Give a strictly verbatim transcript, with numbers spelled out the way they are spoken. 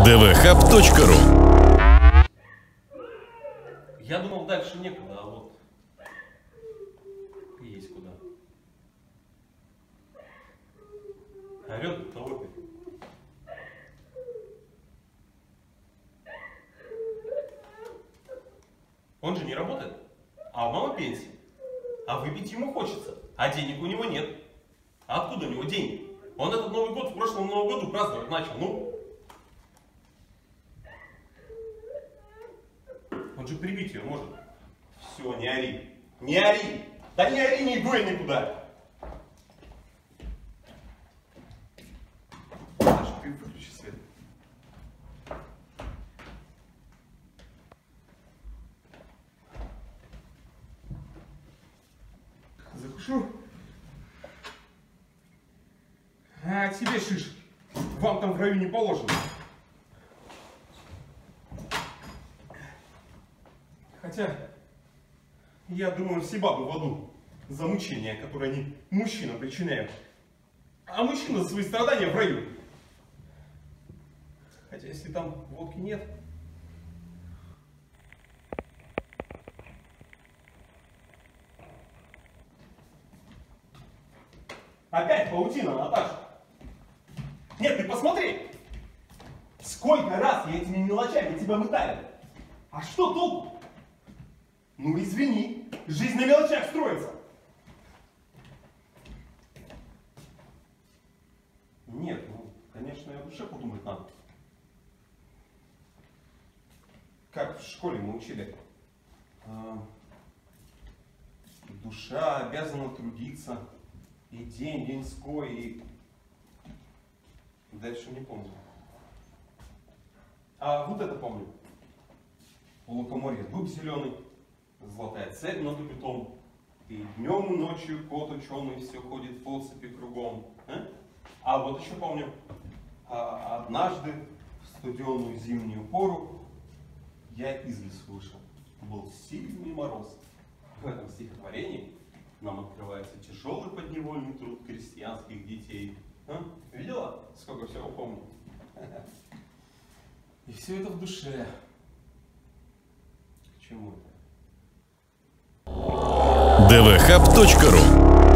дэ вэ хаб точка ру. Я думал, дальше некуда, а вот есть куда. Орёт на опель. Он же не работает, а у мамы пенсия. А выпить ему хочется, а денег у него нет. А откуда у него деньги? Он этот Новый год в прошлом Новом году праздновать начал, ну. Он же прибить ее может. Все, не ори. Не ори! Да не ори, не иду я никуда. Саша, ты выключи свет. Захушу. А тебе шиш. Вам там в раю не положено. Хотя, я думаю, все бабы в аду за мучения, которые они мужчинам причиняют. А мужчина за свои страдания в раю. Хотя, если там водки нет... Опять паутина, Наташа. Нет, ты посмотри. Сколько раз я этими мелочами тебя мытаю. А что толку? Ну извини, жизнь на мелочах строится. Нет, ну, конечно, о душе подумать надо. Как в школе мы учили. Душа обязана трудиться. И день, деньской, и... Дальше не помню. А вот это помню. У лукоморья дуб зеленый, золотая цепь над дубитом, и днем и ночью кот ученый все ходит по цепи кругом. А, а вот еще помню. А, однажды в студеную зимнюю пору я из лесу вышел. Был сильный мороз. В этом стихотворении нам открывается тяжелый подневольный труд крестьянских детей. А? Видела, сколько всего помню? И все это в душе. К чему это? дэ вэ хаб точка ру